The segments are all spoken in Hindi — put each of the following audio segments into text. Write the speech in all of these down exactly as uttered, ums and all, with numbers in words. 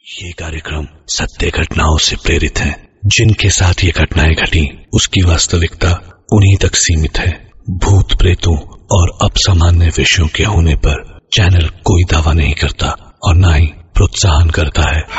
ये कार्यक्रम सत्य घटनाओं से प्रेरित है। जिनके साथ ये घटनाएं घटी उसकी वास्तविकता उन्हीं तक सीमित है। भूत प्रेतों और अपसामान्य विषयों के होने पर चैनल कोई दावा नहीं करता और न ही प्रोत्साहन करता है।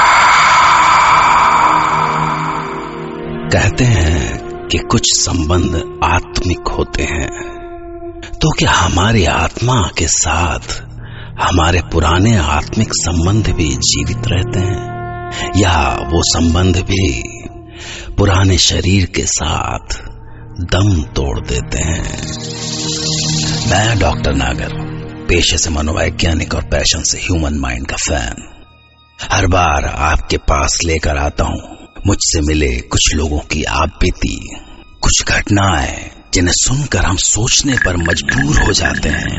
कहते हैं कि कुछ संबंध आत्मिक होते हैं, तो क्या हमारी आत्मा के साथ हमारे पुराने आत्मिक संबंध भी जीवित रहते हैं, या वो संबंध भी पुराने शरीर के साथ दम तोड़ देते हैं? मैं डॉक्टर नागर, पेशे से मनोवैज्ञानिक और पैशन से ह्यूमन माइंड का फैन, हर बार आपके पास लेकर आता हूं मुझसे मिले कुछ लोगों की आप बीती, कुछ घटनाएं जिन्हें सुनकर हम सोचने पर मजबूर हो जाते हैं।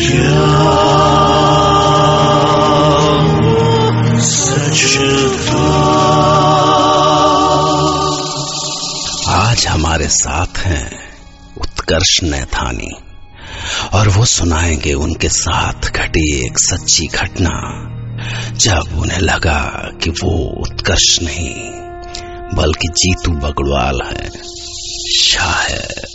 आज हमारे साथ हैं उत्कर्ष नैथानी और वो सुनाएंगे उनके साथ घटी एक सच्ची घटना, जब उन्हें लगा कि वो उत्कर्ष नहीं बल्कि जीतू बगड़वाल है। शायद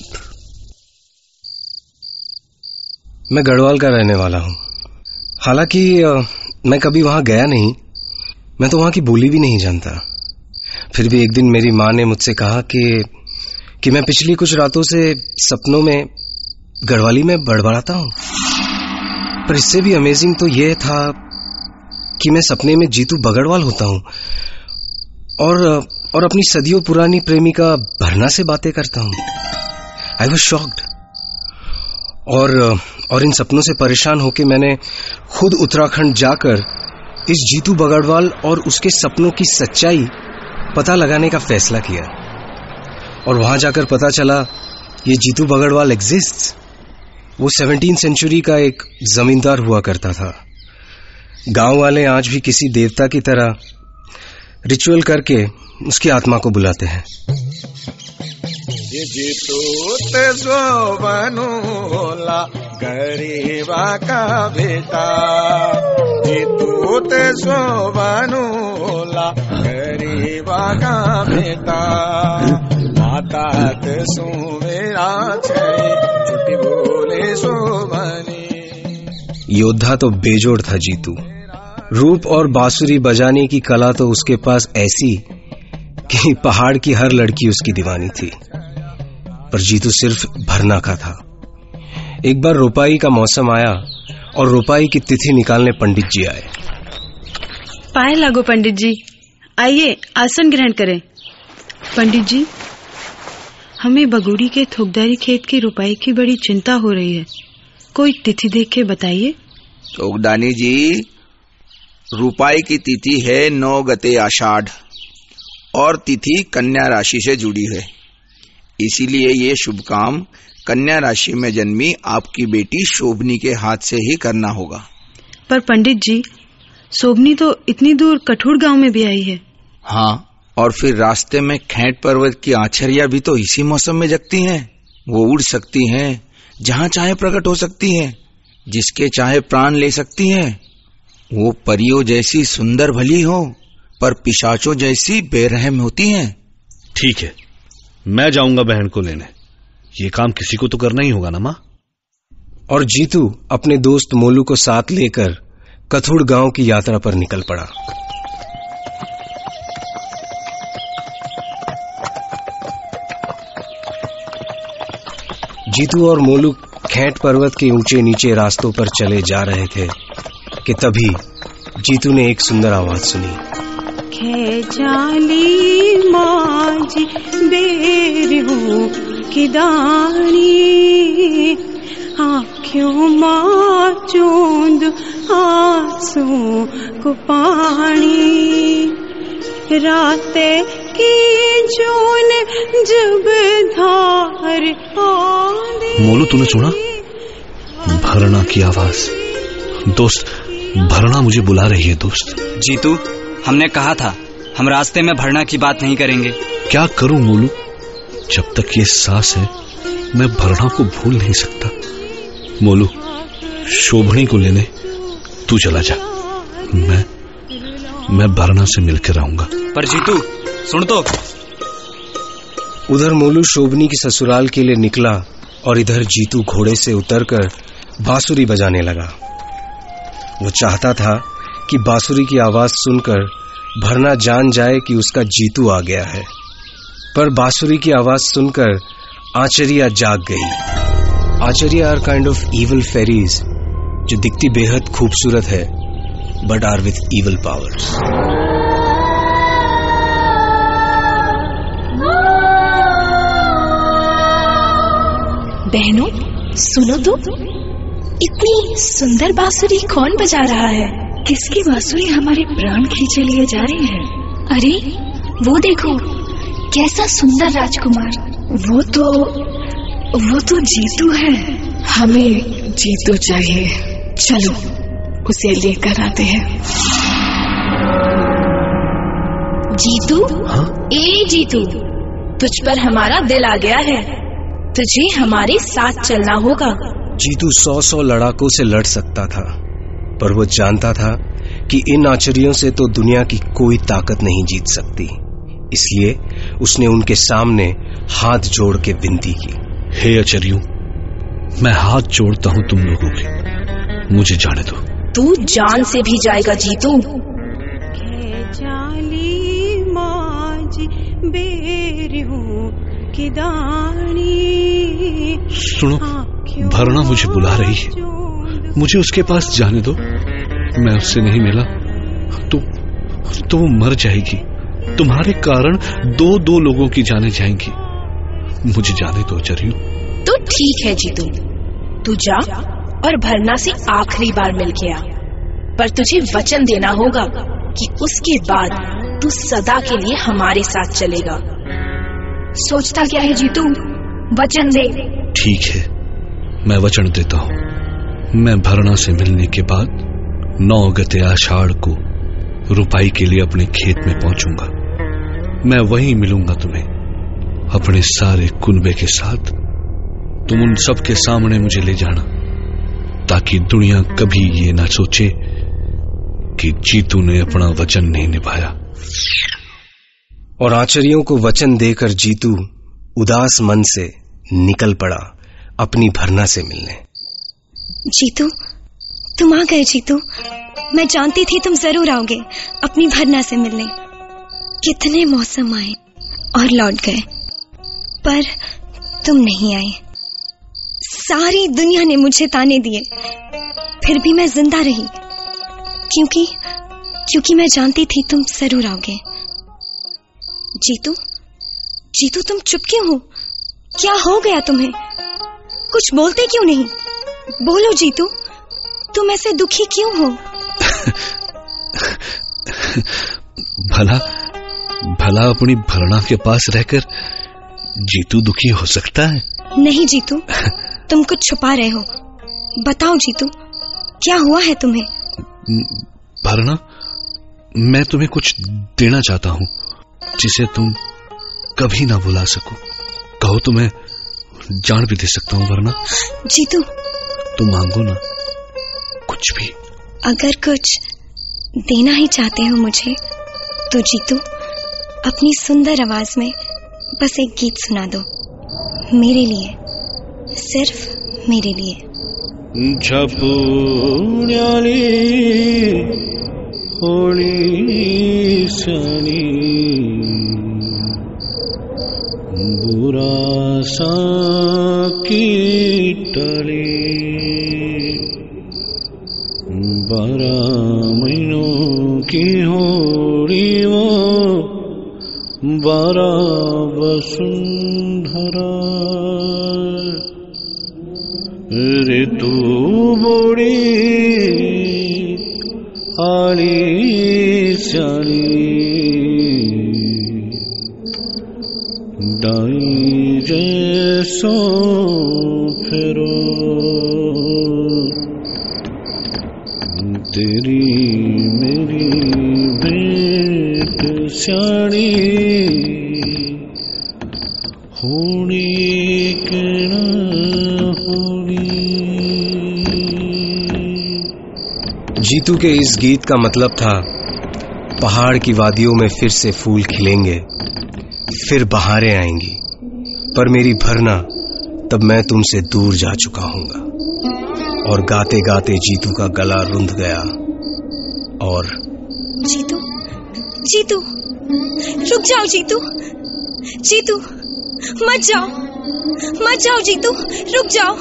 मैं गढ़वाल का रहने वाला हूँ। हालांकि मैं कभी वहां गया नहीं, मैं तो वहां की बोली भी नहीं जानता। फिर भी एक दिन मेरी माँ ने मुझसे कहा कि कि मैं पिछली कुछ रातों से सपनों में गढ़वाली में बड़बड़ाता हूँ। पर इससे भी अमेजिंग तो यह था कि मैं सपने में जीतू बगड़वाल होता हूँ और और अपनी सदियों पुरानी प्रेमिका भरना से बातें करता हूँ। आई वॉज शॉक्ड और और इन सपनों से परेशान होकर मैंने खुद उत्तराखंड जाकर इस जीतू बगड़वाल और उसके सपनों की सच्चाई पता लगाने का फैसला किया। और वहां जाकर पता चला ये जीतू बगड़वाल एग्जिस्ट्स। वो सेवनटीन सेंचुरी का एक जमींदार हुआ करता था। गांव वाले आज भी किसी देवता की तरह रिचुअल करके उसकी आत्मा को बुलाते हैं। ये जीतू ते सोबनोला गरीबा का बेटा, जीतू ते सोबनोला गरीबा का बेटा, माता ते सुमेरा छे छुट्टी बोले सोबनी। योद्धा तो बेजोड़ था जीतू। रूप और बांसुरी बजाने की कला तो उसके पास ऐसी कि पहाड़ की हर लड़की उसकी दीवानी थी। पर जीतू सिर्फ भरना का था। एक बार रोपाई का मौसम आया और रोपाई की तिथि निकालने पंडित जी आए। पाए लागो पंडित जी, आइए आसन ग्रहण करें। पंडित जी, हमें बगुड़ी के थोकदारी खेत की रोपाई की बड़ी चिंता हो रही है, कोई तिथि देख के बताइए। थोकदानी जी, रुपाई की तिथि है नौ गते आषाढ़ और तिथि कन्या राशि से जुड़ी है, इसीलिए ये शुभ काम कन्या राशि में जन्मी आपकी बेटी शोभनी के हाथ से ही करना होगा। पर पंडित जी, शोभनी तो इतनी दूर कठुर गांव में भी आई है। हाँ, और फिर रास्ते में खेट पर्वत की आछरिया भी तो इसी मौसम में जगती हैं। वो उड़ सकती हैं, जहाँ चाहे प्रकट हो सकती हैं, जिसके चाहे प्राण ले सकती हैं। वो परियों जैसी सुंदर भली हो, पर पिशाचों जैसी बेरहम होती हैं। ठीक है, मैं जाऊंगा बहन को लेने। ये काम किसी को तो करना ही होगा ना माँ। और जीतू अपने दोस्त मोलू को साथ लेकर कथुड़ गांव की यात्रा पर निकल पड़ा। जीतू और मोलू खेट पर्वत के ऊंचे नीचे रास्तों पर चले जा रहे थे कि तभी जीतू ने एक सुंदर आवाज सुनी। खेचाली माजी बेरहू की दानी, आँखों माँ चूंद आंसू को पानी, राते की जून जब धार आंधी। मोलू, तूने सुना? भरना की आवाज। दोस्त, भरना मुझे बुला रही है। दोस्त जीतू, हमने कहा था हम रास्ते में भरना की बात नहीं करेंगे। क्या करूं मोलू, जब तक ये सांस है मैं भरना को भूल नहीं सकता। मोलू, शोभनी को लेने तू चला जा, मैं मैं भरना से मिलकर आऊंगा। पर जीतू सुन तो। उधर मोलू शोभनी की ससुराल के लिए निकला और इधर जीतू घोड़े से उतरकर बांसुरी बजाने लगा। वो चाहता था कि बांसुरी की आवाज सुनकर भरना जान जाए कि उसका जीतू आ गया है, पर बांसुरी की आवाज सुनकर आचरिया जाग गई। आचरिया are kind of evil fairies जो दिखती बेहद खूबसूरत है but are with evil powers. बहनों सुनो तो, इतनी सुंदर बांसुरी कौन बजा रहा है? किसकी बांसुरी हमारे प्राण खींचे लिए जा रही है? अरे वो देखो, कैसा सुंदर राजकुमार। वो तो वो तो जीतू है। हमें जीतू चाहिए, चलो उसे लेकर आते हैं। जीतू, हाँ? ए जीतू, तुझ पर हमारा दिल आ गया है, तुझे हमारे साथ चलना होगा। जीतू सौ सौ लड़ाकों से लड़ सकता था, पर वो जानता था कि इन आचरियों से तो दुनिया की कोई ताकत नहीं जीत सकती। इसलिए उसने उनके सामने हाथ जोड़ के विनती की। हे आचर्यों, मैं हाथ जोड़ता हूं तुम लोगों के, मुझे जाने दो। तू जान से भी जाएगा जीतू। सुनो, भरना मुझे बुला रही है, मुझे उसके पास जाने दो। मैं उससे नहीं मिला तो तो वो मर जाएगी। तुम्हारे कारण दो दो लोगों की जाने जाएंगी। मुझे जाने दो आचर्यों। तो ठीक है जीतू, तू जा और भरना से आखिरी बार मिल के आ, पर तुझे वचन देना होगा कि उसके बाद तू सदा के लिए हमारे साथ चलेगा। सोचता क्या है जीतू, वचन दे। ठीक है, मैं वचन देता हूँ। मैं भरना से मिलने के बाद नौ गते आषाढ़ को रुपाई के लिए अपने खेत में पहुंचूंगा। मैं वहीं मिलूंगा तुम्हें, अपने सारे कुनबे के साथ। तुम उन सब के सामने मुझे ले जाना, ताकि दुनिया कभी ये ना सोचे कि जीतू ने अपना वचन नहीं निभाया। और आचर्यों को वचन देकर जीतू उदास मन से निकल पड़ा अपनी भरना से मिलने। जीतू, तुम आ गए। जीतू, मैं जानती थी तुम जरूर आओगे अपनी भरना से मिलने। कितने मौसम आए और लौट गए, पर तुम नहीं आए। सारी दुनिया ने मुझे ताने दिए, फिर भी मैं जिंदा रही, क्योंकि क्योंकि मैं जानती थी तुम जरूर आओगे। जीतू, जीतू तुम चुप क्यों हो? क्या हो गया तुम्हें? कुछ बोलते क्यों नहीं? बोलो जीतू, तुम ऐसे दुखी क्यों हो? भला भला अपनी भरना के पास रहकर जीतू दुखी हो सकता है? नहीं जीतू, तुम कुछ छुपा रहे हो। बताओ जीतू, क्या हुआ है तुम्हें? भरना, मैं तुम्हें कुछ देना चाहता हूँ जिसे तुम कभी ना भुला सको। कहो तो मैं जान भी दे सकता हूँ। वरना जीतू, तुम मांगो ना कुछ भी। अगर कुछ देना ही चाहते हो मुझे, तो जीतू अपनी सुंदर आवाज में बस एक गीत सुना दो, मेरे लिए, सिर्फ मेरे लिए। झपुण्याली होळी सणी बुरासा कीटली बारा महीनों की होली वो बारा वसुंधरा ऋतु बोड़ी आली साली दाई जैसो फेरो तेरी मेरी भेंट स्याणी होनी के ना होनी। जीतू के इस गीत का मतलब था पहाड़ की वादियों में फिर से फूल खिलेंगे, फिर बहारें आएंगी, पर मेरी भरना तब मैं तुमसे दूर जा चुका हूंगा। और गाते गाते जीतू का गला रुंध गया और जीतू, जीतू, रुक जाओ जीतू, जीतू, मत जाओ, मत जाओ जीतू, रुक जाओ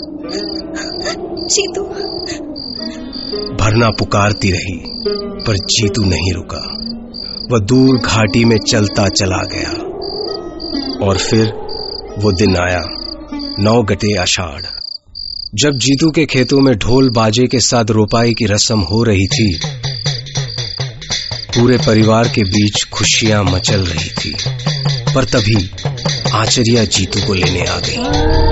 जीतू। भरना पुकारती रही पर जीतू नहीं रुका। वह दूर घाटी में चलता चला गया। और फिर वो दिन आया, नौ गते आषाढ़, जब जीतू के खेतों में ढोल बाजे के साथ रोपाई की रस्म हो रही थी। पूरे परिवार के बीच खुशियां मचल रही थी, पर तभी आचरिया जीतू को लेने आ गई।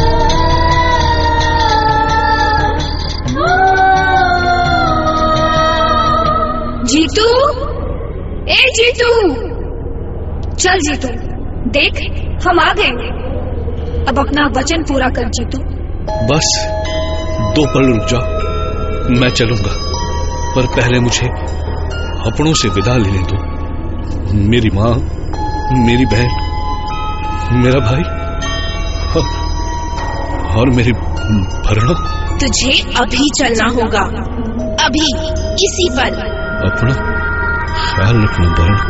जीतू, ए जीतू, चल जीतू, देख हम आ गए। अब अपना वचन पूरा कर जीतू। बस दो पल रुक जाओ, मैं चलूंगा, पर पहले मुझे अपनों से विदा लेने दो। मेरी माँ, मेरी बहन, मेरा भाई और, और मेरी भरना। तुझे अभी चलना होगा, अभी, इसी पल। अपना ख्याल रखना भरना।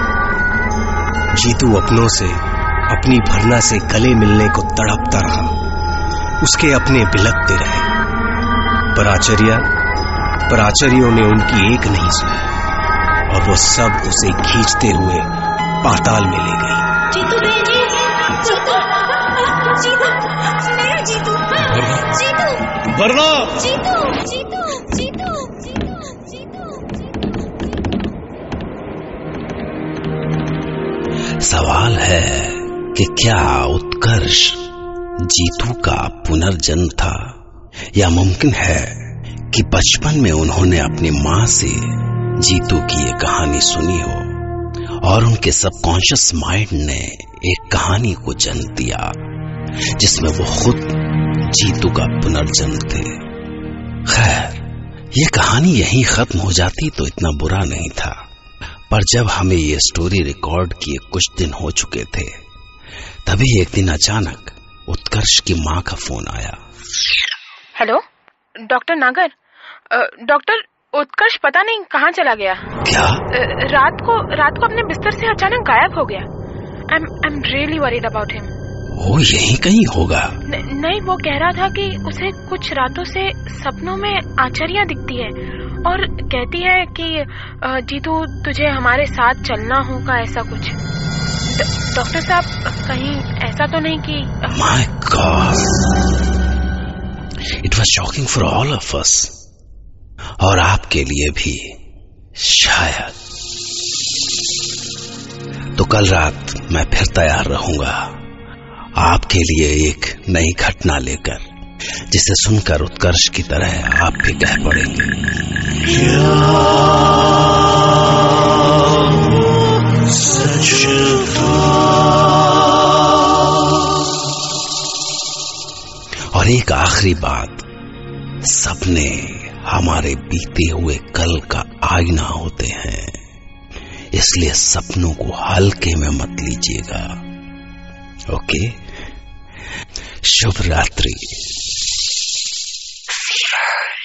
जीतू अपनों से, अपनी भरना से गले मिलने को तड़पता रहा। उसके अपने बिलखते रहे, पर आचार्य पर आचार्यों ने उनकी एक नहीं सुनी और वो सब उसे खींचते हुए पाताल में ले गई। जीतू, जीतू, जीतू, जीतू, मेरा जीतू, जीतू, भरना, जीतू, जीतू, जीतू, जीतू, जीतू। सवाल है कि क्या उत्कर्ष जीतू का पुनर्जन्म था, या मुमकिन है कि बचपन में उन्होंने अपनी माँ से जीतू की ये कहानी सुनी हो और उनके सबकॉन्शियस माइंड ने एक कहानी को जन्म दिया जिसमें वो खुद जीतू का पुनर्जन्म थे। खैर, ये कहानी यहीं खत्म हो जाती तो इतना बुरा नहीं था, पर जब हमें ये स्टोरी रिकॉर्ड किए कुछ दिन हो चुके थे, तभी एक दिन अचानक उत्कर्ष की माँ का फोन आया। Hello, doctor Nagar. Doctor, Utkarsh पता नहीं कहाँ चला गया। क्या? रात को रात को अपने बिस्तर से अचानक गायब हो गया। I'm I'm really worried about him. वो यहीं कहीं होगा। न, नहीं, वो कह रहा था कि उसे कुछ रातों से सपनों में आचार्य दिखती है और कहती है कि जीतू तुझे हमारे साथ चलना होगा, ऐसा कुछ। डॉक्टर साहब, कहीं ऐसा तो नहीं कि? My God, it was shocking for all of us, और आपके लिए भी शायद। तो कल रात मैं फिर तैयार रहूंगा आपके लिए एक नई घटना लेकर, जिसे सुनकर उत्कर्ष की तरह आप भी कह पड़ेंगे, और एक आखिरी बात, सपने हमारे बीते हुए कल का आईना होते हैं, इसलिए सपनों को हल्के में मत लीजिएगा। ओके, शुभ रात्रि।